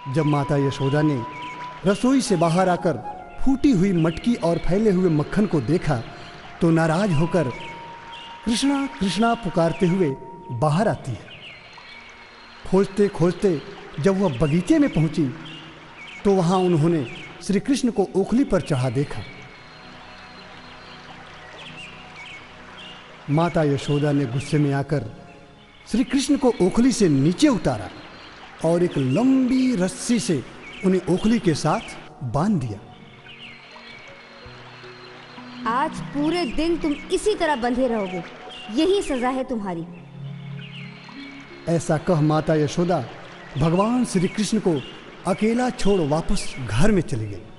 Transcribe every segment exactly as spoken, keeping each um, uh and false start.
जब माता यशोदा ने रसोई से बाहर आकर फूटी हुई मटकी और फैले हुए मक्खन को देखा तो नाराज होकर कृष्णा कृष्णा पुकारते हुए बाहर आती है। खोजते खोजते जब वह बगीचे में पहुंची तो वहां उन्होंने श्री कृष्ण को ओखली पर चढ़ा देखा। माता यशोदा ने गुस्से में आकर श्री कृष्ण को ओखली से नीचे उतारा और एक लंबी रस्सी से उन्हें ओखली के साथ बांध दिया। आज पूरे दिन तुम इसी तरह बंधे रहोगे, यही सजा है तुम्हारी। ऐसा कह माता यशोदा भगवान श्री कृष्ण को अकेला छोड़ वापस घर में चली गई।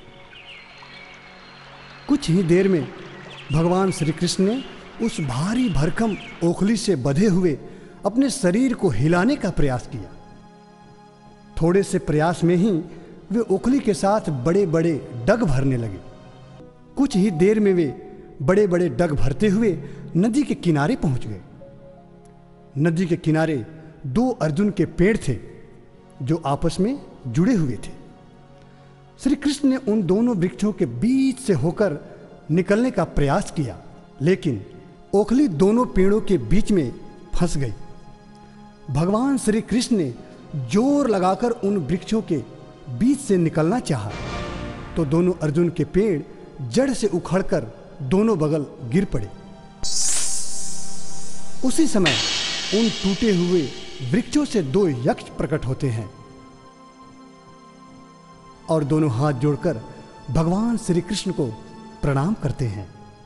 कुछ ही देर में भगवान श्री कृष्ण ने उस भारी भरकम ओखली से बंधे हुए अपने शरीर को हिलाने का प्रयास किया। थोड़े से प्रयास में ही वे ओखली के साथ बड़े बड़े डग भरने लगे। कुछ ही देर में वे बड़े बड़े डग भरते हुए नदी के किनारे पहुंच गए। नदी के किनारे दो अर्जुन के पेड़ थे जो आपस में जुड़े हुए थे। श्री कृष्ण ने उन दोनों वृक्षों के बीच से होकर निकलने का प्रयास किया, लेकिन ओखली दोनों पेड़ों के बीच में फंस गई। भगवान श्री कृष्ण ने जोर लगाकर उन वृक्षों के बीच से निकलना चाहा तो दोनों अर्जुन के पेड़ जड़ से उखड़कर दोनों बगल गिर पड़े। उसी समय उन टूटे हुए वृक्षों से दो यक्ष प्रकट होते हैं और दोनों हाथ जोड़कर भगवान श्री कृष्ण को प्रणाम करते हैं।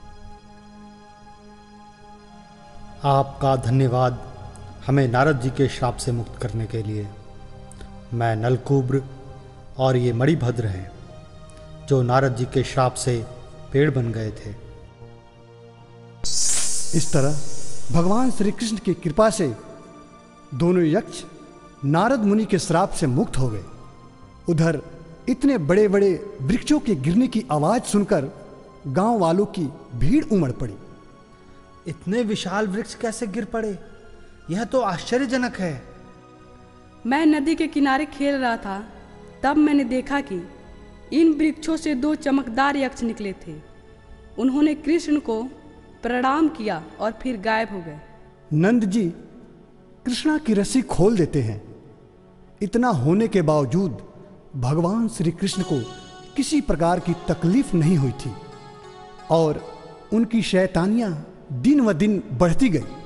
आपका धन्यवाद हमें नारद जी के श्राप से मुक्त करने के लिए। मैं नलकूब्र और ये मणिभद्र हैं जो नारद जी के श्राप से पेड़ बन गए थे। इस तरह भगवान श्री कृष्ण की कृपा से दोनों यक्ष नारद मुनि के श्राप से मुक्त हो गए। उधर इतने बड़े बड़े वृक्षों के गिरने की आवाज सुनकर गांव वालों की भीड़ उमड़ पड़ी। इतने विशाल वृक्ष कैसे गिर पड़े, यह तो आश्चर्यजनक है। मैं नदी के किनारे खेल रहा था, तब मैंने देखा कि इन वृक्षों से दो चमकदार यक्ष निकले थे। उन्होंने कृष्ण को प्रणाम किया और फिर गायब हो गए। नंद जी कृष्णा की रस्सी खोल देते हैं। इतना होने के बावजूद भगवान श्री कृष्ण को किसी प्रकार की तकलीफ नहीं हुई थी और उनकी शैतानियां दिन व दिन बढ़ती गई।